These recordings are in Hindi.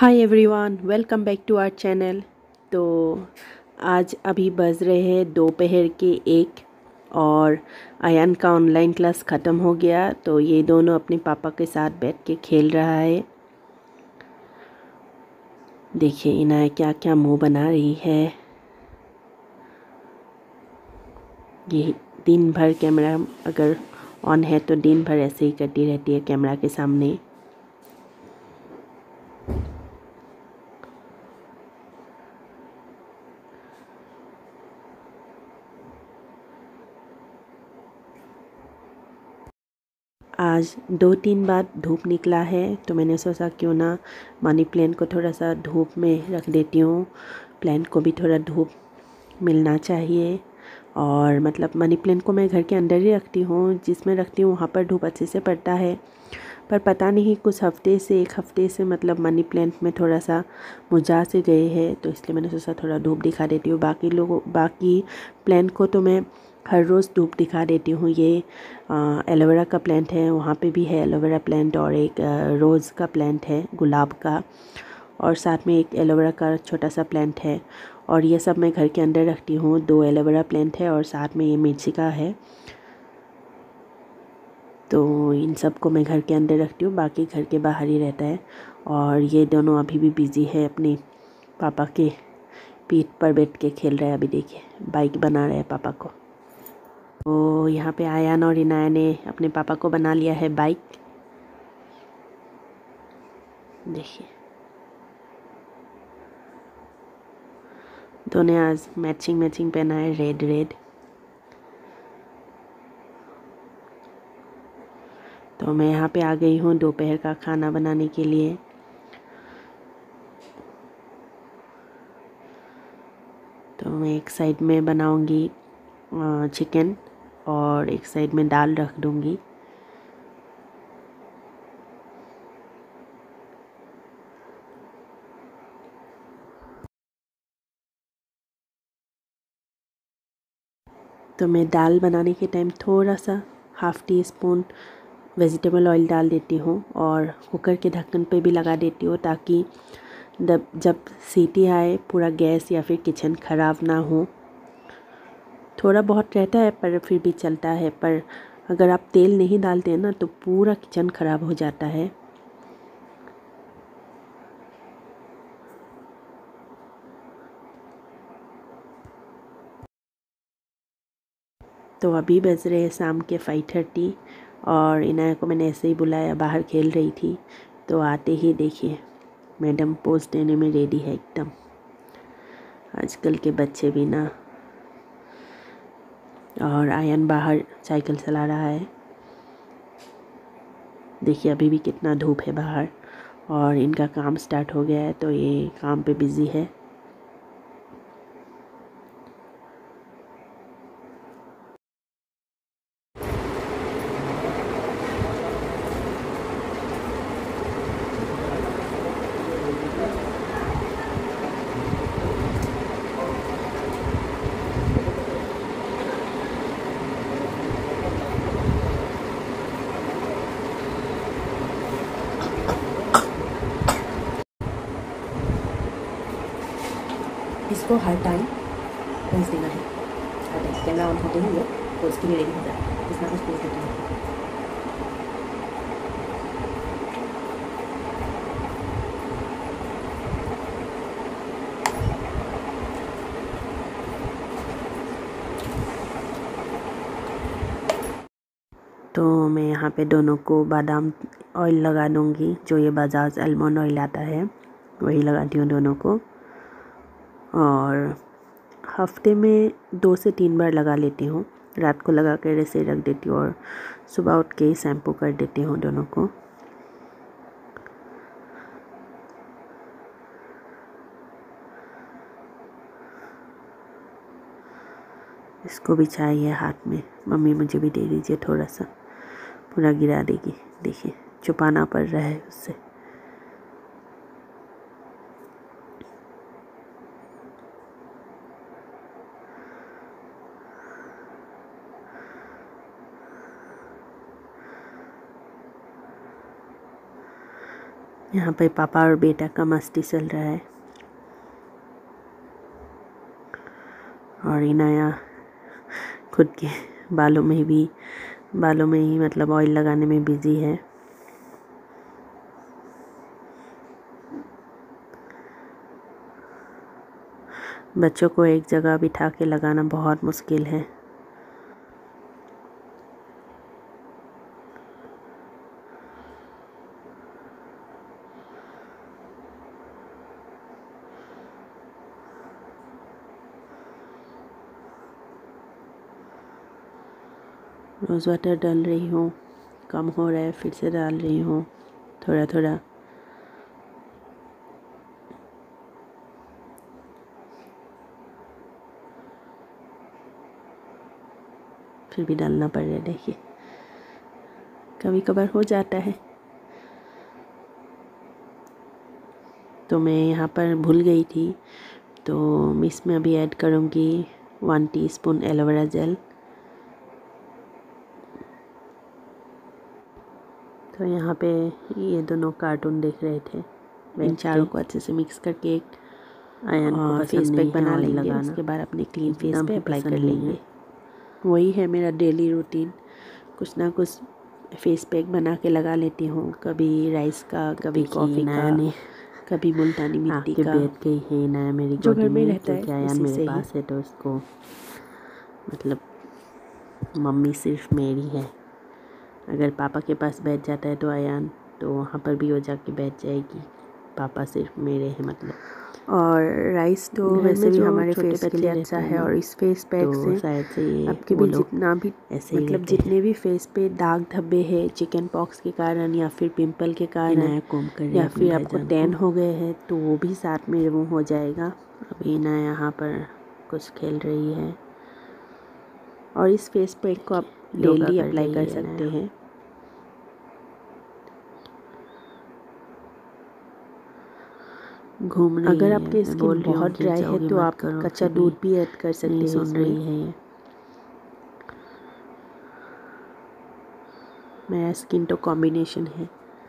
Hi everyone, welcome back to our channel. तो आज अभी बज रहे हैं दोपहर के 1 और आयन का ऑनलाइन क्लास ख़त्म हो गया। तो ये दोनों अपने पापा के साथ बैठ के खेल रहा है। देखिए इनाया क्या क्या मुंह बना रही है। ये दिन भर कैमरा अगर ऑन है तो दिन भर ऐसे ही करती रहती है कैमरा के सामने। आज 2-3 बार धूप निकला है तो मैंने सोचा क्यों ना मनी प्लांट को थोड़ा सा धूप में रख देती हूँ। प्लांट को भी थोड़ा धूप मिलना चाहिए। और मतलब मनी प्लांट को मैं घर के अंदर ही रखती हूँ, जिसमें रखती हूँ वहाँ पर धूप अच्छे से पड़ता है। पर पता नहीं कुछ हफ्ते से 1 हफ्ते से मतलब मनी प्लांट में थोड़ा सा मुरझा से गए हैं, तो इसलिए मैंने सोचा थोड़ा धूप दिखा देती हूँ। बाकी प्लांट को तो मैं हर रोज़ धूप दिखा देती हूँ। ये एलोवेरा का प्लांट है, वहाँ पे भी है एलोवेरा प्लांट, और एक रोज़ का प्लांट है गुलाब का, और साथ में एक एलोवेरा का छोटा सा प्लांट है। और ये सब मैं घर के अंदर रखती हूँ। 2 एलोवेरा प्लांट है और साथ में ये मिर्ची का है। तो इन सब को मैं घर के अंदर रखती हूँ, बाकी घर के बाहर ही रहता है। और ये दोनों अभी भी बिज़ी है, अपने पापा के पीठ पर बैठ के खेल रहे हैं। अभी देखिए बाइक बना रहे हैं पापा को। तो यहाँ पे आयान और इनाया ने अपने पापा को बना लिया है बाइक। देखिए दोनों आज मैचिंग पहना है, रेड रेड। तो मैं यहाँ पे आ गई हूँ दोपहर का खाना बनाने के लिए। तो मैं एक साइड में बनाऊँगी चिकन और एक साइड में दाल रख दूँगी। तो मैं दाल बनाने के टाइम थोड़ा सा ½ टी स्पून वेजिटेबल ऑयल डाल देती हूँ और कुकर के ढक्कन पे भी लगा देती हूँ, ताकि जब सीटी आए पूरा गैस या फिर किचन ख़राब ना हो। थोड़ा बहुत रहता है पर फिर भी चलता है, पर अगर आप तेल नहीं डालते हैं ना तो पूरा किचन ख़राब हो जाता है। तो अभी बज रहे हैं शाम के 5:30 और इनाया को मैंने ऐसे ही बुलाया, बाहर खेल रही थी। तो आते ही देखिए मैडम पोज देने में रेडी है एकदम। आजकल के बच्चे भी ना। और आयन बाहर साइकिल चला रहा है। देखिए अभी भी कितना धूप है बाहर, और इनका काम स्टार्ट हो गया है तो ये काम पे बिज़ी है। इसको हर टाइम पोज देना है, हर टाइम कैमरा ऑन होते ही पोज के लिए रेडी हो जाए, कुछ ना कुछ पोज देते हैं। तो मैं यहाँ पे दोनों को बादाम ऑयल लगा दूँगी, जो ये बजाज आलमंड ऑयल आता है वही लगाती हूँ दोनों को। और हफ्ते में 2 से 3 बार लगा लेती हूँ। रात को लगा कर ऐसे रख देती हूँ और सुबह उठ के ही शैम्पू कर देती हूँ दोनों को। इसको भी चाहिए हाथ में, मम्मी मुझे भी दे दीजिए थोड़ा सा, पूरा गिरा देगी। देखिए छुपाना पड़ रहा है उससे। यहाँ पे पापा और बेटा का मस्ती चल रहा है और इनाया खुद के बालों में ही मतलब ऑयल लगाने में बिजी है। बच्चों को एक जगह बिठा के लगाना बहुत मुश्किल है। रोज़ वाटर डाल रही हूँ, कम हो रहा है, फिर से डाल रही हूँ थोड़ा थोड़ा। फिर भी डालना पड़ रहा है, देखिए कभी कभार हो जाता है। तो मैं यहाँ पर भूल गई थी, तो मैं इसमें अभी ऐड करूँगी 1 टीस्पून एलोवेरा जेल। तो यहाँ पे ये दोनों कार्टून देख रहे थे, इन चारों को अच्छे से मिक्स करके एक आयन को फेस पैक बना लेंगे। उसके बाद अपने क्लीन फेस पे अप्लाई कर लेंगे। वही है मेरा डेली रूटीन, कुछ ना कुछ फेस पैक बना के लगा लेती हूँ। कभी राइस का, कभी कॉफ़ी का, कभी मुल्तानी मिट्टी का। बैठ गई है नया मेरी जो घर में रहता है आयन उसी से मेरे ही। पास है, तो उसको मतलब मम्मी सिर्फ मेरी है। अगर पापा के पास बैठ जाता है तो आयन तो वहाँ पर भी वो जाके बैठ जाएगी। पापा सिर्फ मेरे हैं मतलब। और राइस तो वैसे भी हमारे फेस के लिए अच्छा है, और इस फेस पैक तो से शायद से ये आपके वो भी लोग जितना भी ऐसे ही मतलब रहते जितने भी फेस पे दाग धब्बे हैं चिकन पॉक्स के कारण या फिर पिंपल के कारण नया कोम कर रही है या अपने फिर आपको भाईजान टैन को। हो गए हैं, तो वो भी साथ में रिमूव हो जाएगा। अभी ना यहाँ पर कुछ खेल रही है और इस फेस पैक को आप योगा डेली कर अप्लाई रही कर है सकते हैं। घूम रही अगर है। आपकी मैं स्किन बोल रही हूँ बहुत गिर ड्राई है जाओगी तो मत आप करो, कच्चा फिर दूध भी ऐड कर सकते नहीं हैं सुन रही इसमें। है ये। मेरा स्किन तो कॉम्बिनेशन है।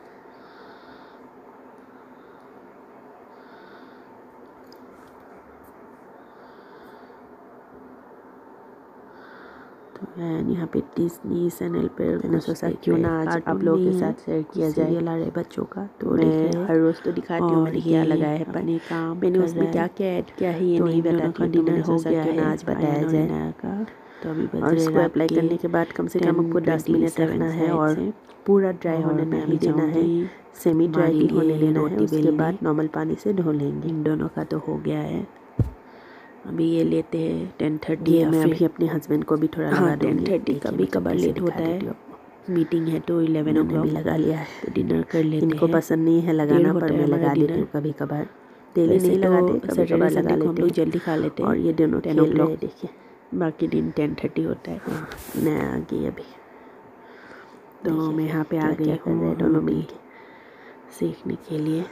मैं यहाँ पे डिज्नी चैनल पर मैंने सोचा क्यों ना आज आप लोगों के साथ शेयर किया जाए। सीरियल आ रहे बच्चों का, तो मैं देखिए हर रोज़ तो दिखाती हूँ मैंने क्या लगाया है, पर अपने काम मैंने कर उसमें रहा क्या है। क्या ऐड किया है ये तो नहीं इन दोनों बताती का हूँ, तो डिनर मैंने हो सोचा गया क्यों ना है आज बताया आयन और जाए। इनाया का। तो अभी बज और रहे इसको रात अप्लाई के करने के बाद कम से कम आपको 10 मिनट 10:27 रखना है शायद और से। पूरा ड्राई और होने मैं नहीं अभी देना है, जाऊँगी सेमी ड्राई ही हमारी होने ये देना है। रोटी उसके बेलने। बाद नॉर्मल पानी से धो लेंगे। इन दोनों का तो हो गया है। अभी ये लेते हैं 10:30 ये या मैं फिर अभी अपने हस्बैंड को भी थोड़ा लगा दूँगी। 10:30 कभी कभार लेट होता है, मीटिंग है तो 11 मैंने भी o'clock, लगा लिया है। तो डिनर कर लेते इनको हैं। पसंद नहीं है देर लगाना, होता पर है मैं हमारा लगा देती डिनर। हूँ कभी कभार। डेली वैसे नहीं तो लगाते, कभी सैटरडे कभार लगा संडे को हम लेते लोग हैं। जल्दी खा लेते हैं। और ये दोनों 10 खेल रहे o'clock। हैं, देखिए बाकी दिन 10:30 होता है। हाँ, नया आ गई अभी। तो मैं यहाँ पे आ क्या गई क्या कर रहे हूँ हैं दोनों अभी मिलके सीखने के लिए।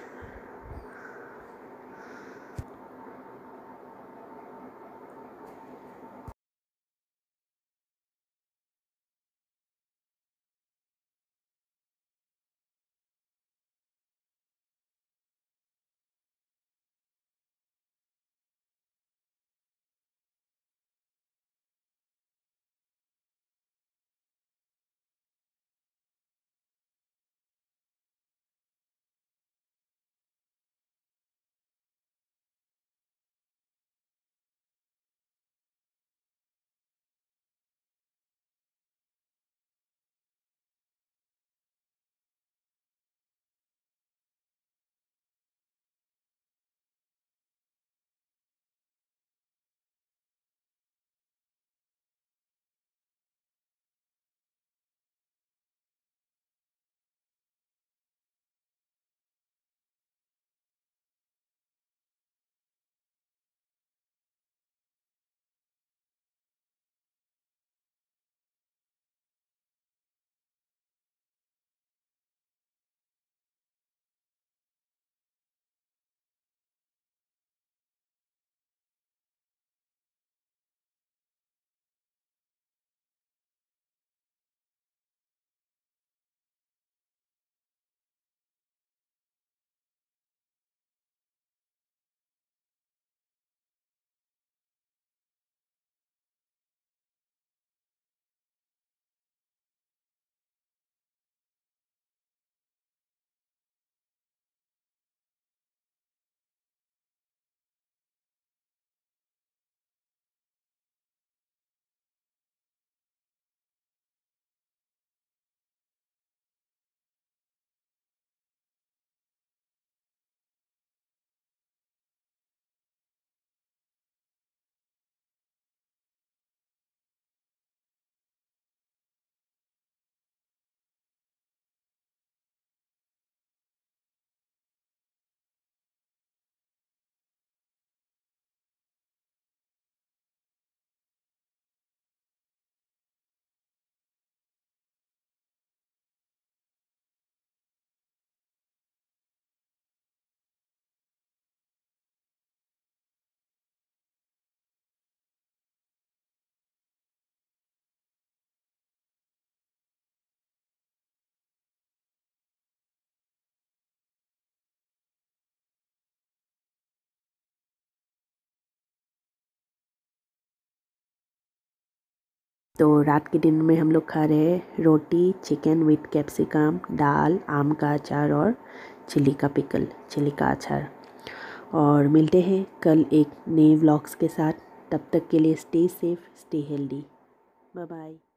तो रात के डिनर में हम लोग खा रहे हैं रोटी, चिकन विथ कैप्सिकम, दाल, आम का अचार और चिली का पिकल, चिली का अचार। और मिलते हैं कल एक नए व्लॉग्स के साथ। तब तक के लिए stay safe, stay healthy. Bye bye.